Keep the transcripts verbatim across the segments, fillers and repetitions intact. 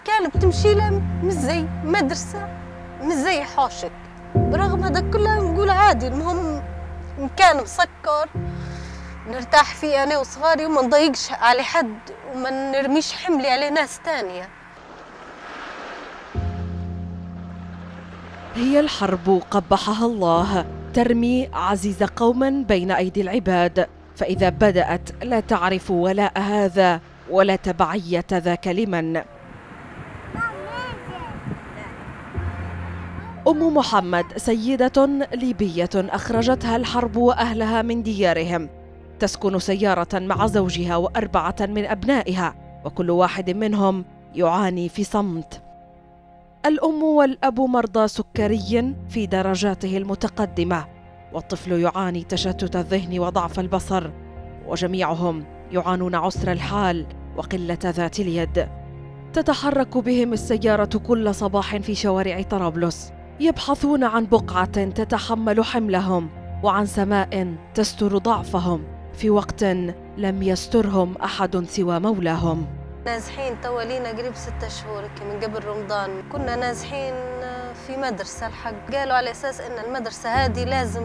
كان بتمشي له مش زي مدرسة، مش زي حوشك. برغم هذا كله نقول عادي، المهم مكان مسكر نرتاح فيه أنا وصغاري وما نضيقش على حد وما نرميش حملي على ناس تانية. هي الحرب قبحها الله ترمي عزيز قوم بين أيدي العباد، فإذا بدأت لا تعرف ولاء هذا ولا تبعية ذاك لمن. أم محمد سيدة ليبية أخرجتها الحرب وأهلها من ديارهم، تسكن سيارة مع زوجها وأربعة من أبنائها، وكل واحد منهم يعاني في صمت. الأم والأب مرضى سكري في درجاته المتقدمة، والطفل يعاني تشتت الذهن وضعف البصر، وجميعهم يعانون عسر الحال وقلة ذات اليد. تتحرك بهم السيارة كل صباح في شوارع طرابلس، يبحثون عن بقعة تتحمل حملهم وعن سماء تستر ضعفهم في وقت لم يسترهم أحد سوى مولاهم. نازحين توالينا قريب ستة شهور من قبل رمضان. كنا نازحين في مدرسة الحق، قالوا على أساس إن المدرسة هذه لازم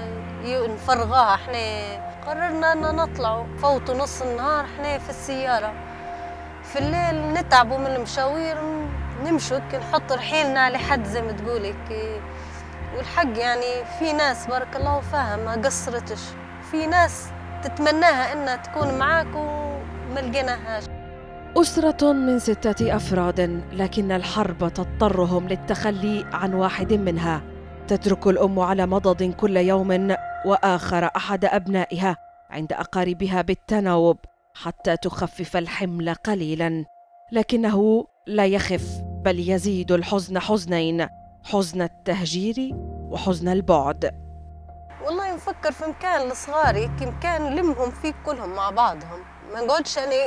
نفرغاها. احنا قررنا أن نطلعوا، فوتوا نص النهار احنا في السيارة، في الليل نتعبوا من المشاوير نمشوا نحط رحيلنا على حد زي ما تقولك. والحق يعني في ناس بارك الله فيها ما قصرتش، في ناس تتمناها إنها تكون معاك وما لقيناهاش. أسرة من ستة أفراد، لكن الحرب تضطرهم للتخلي عن واحد منها. تترك الأم على مضض كل يوم وآخر أحد أبنائها عند أقاربها بالتناوب حتى تخفف الحمل قليلا، لكنه لا يخف بل يزيد الحزن حزنين، حزن التهجير وحزن البعد. والله نفكر في مكان لصغاري، مكان لمهم فيه كلهم مع بعضهم، ما نقعدش أنا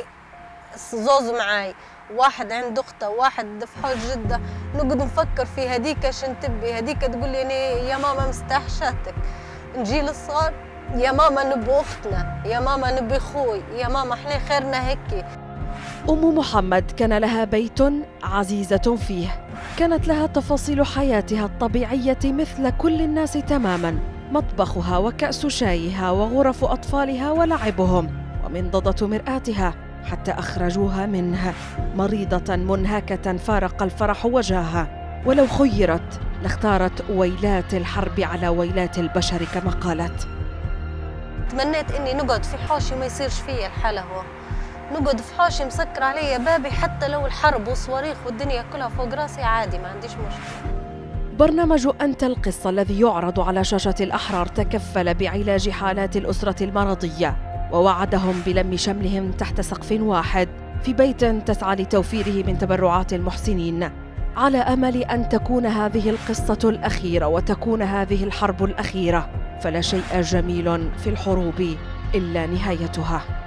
زوز معاي، واحد عند اخته واحد في حوش جده، نقعد نفكر في هذيك شن تبي، هذيك تقول لي يا ماما مستحشاتك، نجي للصغار يا ماما نبي اختنا، يا ماما نبي اخوي، يا ماما احنا خيرنا هيك. أم محمد كان لها بيت عزيزة فيه، كانت لها تفاصيل حياتها الطبيعية مثل كل الناس تماما، مطبخها وكأس شايها وغرف أطفالها ولعبهم ومنضدة مرآتها، حتى أخرجوها منها مريضة منهكة فارق الفرح وجهها. ولو خيرت لاختارت ويلات الحرب على ويلات البشر كما قالت. تمنيت إني نقعد في حوشي ما يصيرش فيا الحال، هو نقعد في حوشي مسكر علي بابي، حتى لو الحرب وصواريخ والدنيا كلها فوق راسي عادي ما عنديش مشكلة. برنامج أنت القصة الذي يعرض على شاشة الأحرار تكفل بعلاج حالات الأسرة المرضية، ووعدهم بلم شملهم تحت سقف واحد في بيت تسعى لتوفيره من تبرعات المحسنين، على أمل أن تكون هذه القصة الأخيرة وتكون هذه الحرب الأخيرة، فلا شيء جميل في الحروب إلا نهايتها.